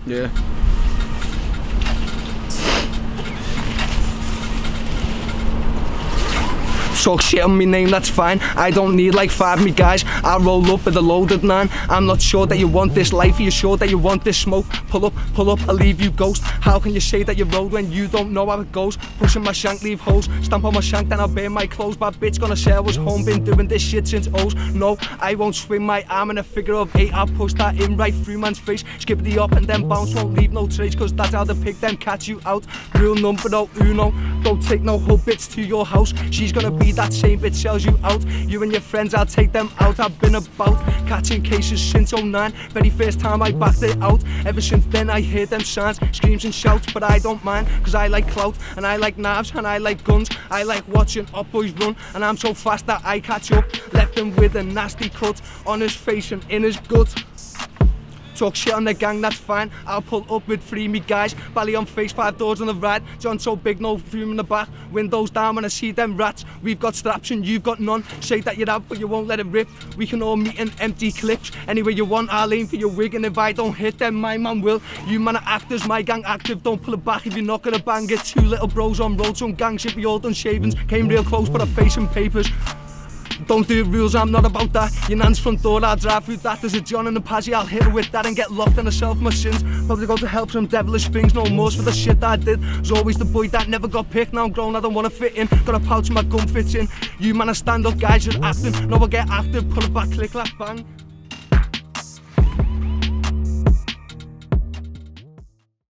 Yeah. Talk shit on me name, that's fine. I don't need like 5 me guys. I'll roll up with a loaded 9. I'm not sure that you want this life. Are you sure that you want this smoke? Pull up, I'll leave you ghost. How can you say that you rode when you don't know how it goes? Pushing my shank, leave holes. Stamp on my shank, then I'll burn my clothes. Bad bitch gonna say I was home, been doing this shit since O's. No, I won't swing my arm in a figure of 8. I'll push that in right through man's face. Skip the up and then bounce, won't leave no trace. Cause that's how they pick them catch you out. Rule numero uno, don't take no whole bits to your house. She's gonna be that same bitch sells you out. You and your friends, I'll take them out. I've been about catching cases since 09. Very first time I backed it out. Ever since then I hear them signs, screams and shouts, but I don't mind. Cause I like clout, and I like knives, and I like guns. I like watching up boys run, and I'm so fast that I catch up. Left him with a nasty cut on his face and in his gut. Talk shit on the gang, that's fine. I'll pull up with 3 me guys. Bally on face, 5 doors on the right. John so big, no fume in the back. Windows down when I see them rats. We've got straps and you've got none. Say that you're out but you won't let it rip. We can all meet in empty clips. Anywhere you want, I'll aim for your wig. And if I don't hit them, my man will. You man are actors, my gang active. Don't pull it back if you're not gonna bang it. 2 little bros on road, some gang shit, we all done shavings. Came real close but I face in papers. Don't do rules, I'm not about that. Your nan's front door, I'll drive through that. There's a John and a Pazzy, I'll hit her with that and get locked in herself my sins. Probably go to help some devilish things, no more for the shit that I did. Was always the boy that never got picked, now I'm grown, I don't wanna fit in. Got a pouch, my gun fits in. You man, I stand up, guys, you're acting. No, I get active, put it back, click, clap, bang.